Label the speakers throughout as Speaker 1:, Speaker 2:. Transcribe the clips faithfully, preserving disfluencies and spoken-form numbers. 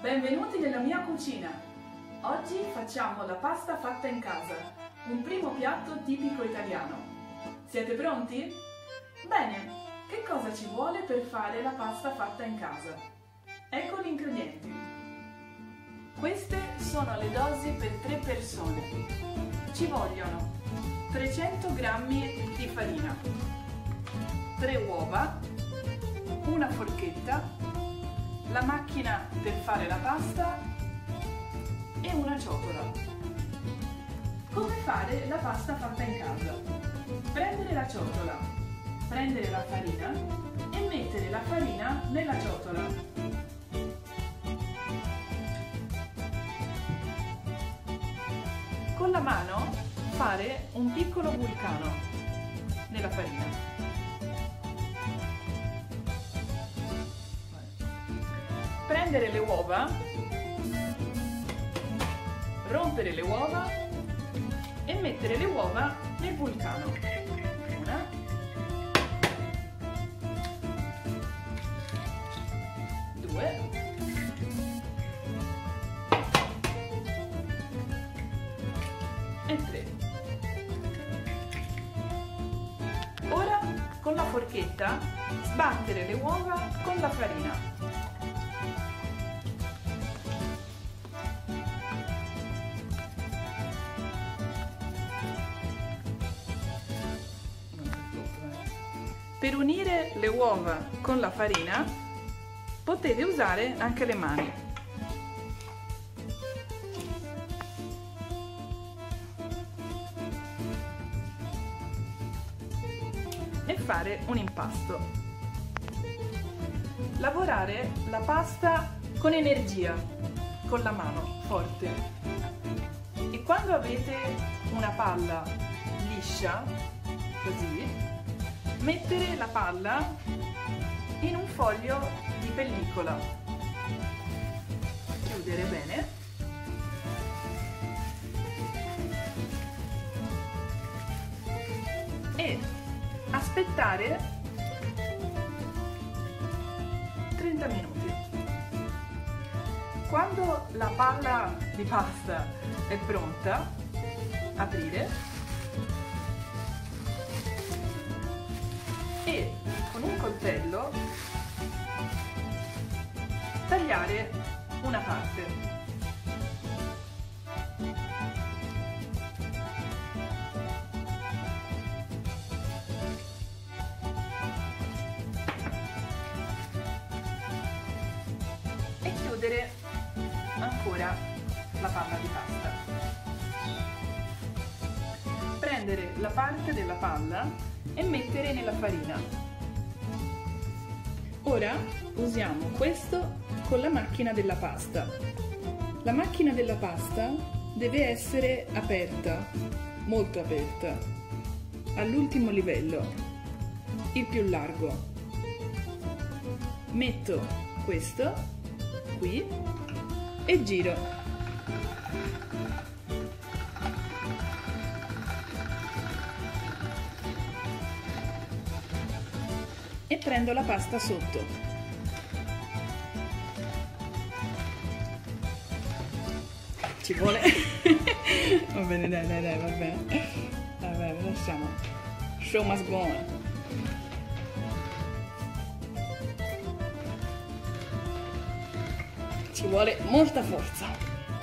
Speaker 1: Benvenuti nella mia cucina! Oggi facciamo la pasta fatta in casa, un primo piatto tipico italiano. Siete pronti? Bene, che cosa ci vuole per fare la pasta fatta in casa? Ecco gli ingredienti. Queste sono le dosi per tre persone. Ci vogliono trecento grammi di farina, tre uova, una forchetta, la macchina per fare la pasta e una ciotola. Come fare la pasta fatta in casa? Prendere la ciotola, prendere la farina e mettere la farina nella ciotola. Con la mano fare un piccolo vulcano nella farina. Prendere le uova, rompere le uova e mettere le uova nel vulcano. Una, due, e tre. Ora con la forchetta sbattere le uova con la farina. Per unire le uova con la farina potete usare anche le mani. E fare un impasto. Lavorare la pasta con energia, con la mano forte. E quando avete una palla liscia, così, mettere la palla in un foglio di pellicola, chiudere bene e aspettare trenta minuti. Quando la palla di pasta è pronta, aprire e con un coltello tagliare una parte. E chiudere ancora la palla di pasta. Prendere la parte della palla e mettere nella farina. Ora usiamo questo con la macchina della pasta. La macchina della pasta deve essere aperta, molto aperta, all'ultimo livello, il più largo. Metto questo qui e giro. E prendo la pasta sotto. Ci vuole? Va bene, dai, dai, dai, va bene. Va bene, lasciamo. Show must go on. Ci vuole molta forza.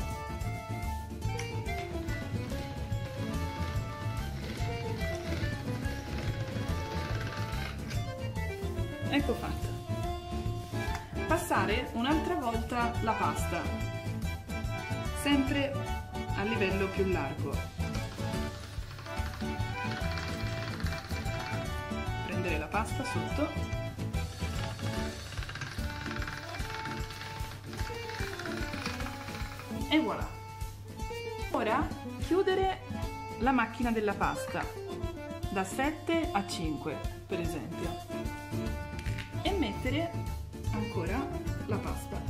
Speaker 1: Ecco fatto. Passare un'altra volta la pasta, sempre a livello più largo. Prendere la pasta sotto e voilà. Ora chiudere la macchina della pasta da sette a cinque, per esempio. E mettere ancora la pasta.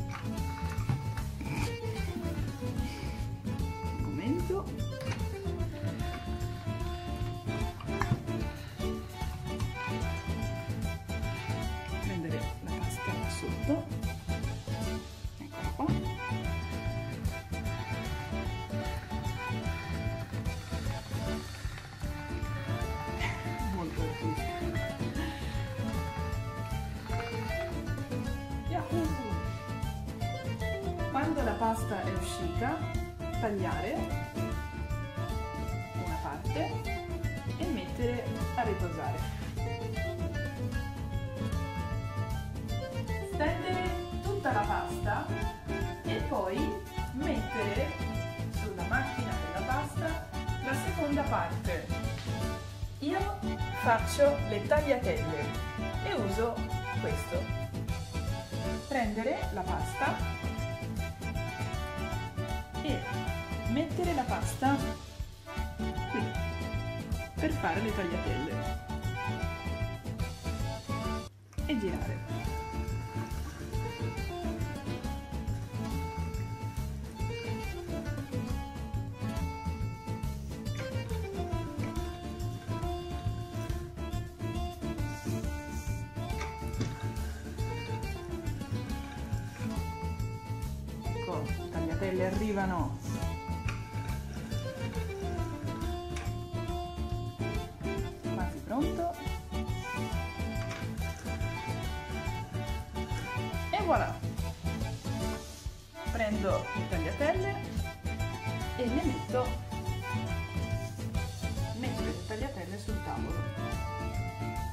Speaker 1: Un momento. Prendere la pasta sotto. Eccola qua. Quando la pasta è uscita, tagliare una parte e mettere a riposare. Stendere tutta la pasta e poi mettere sulla macchina della pasta la seconda parte. Io faccio le tagliatelle e uso questo. Prendere la pasta e mettere la pasta qui per fare le tagliatelle e girare. Ecco, le tagliatelle arrivano quasi pronto e voilà, prendo le tagliatelle e le metto metto le tagliatelle sul tavolo.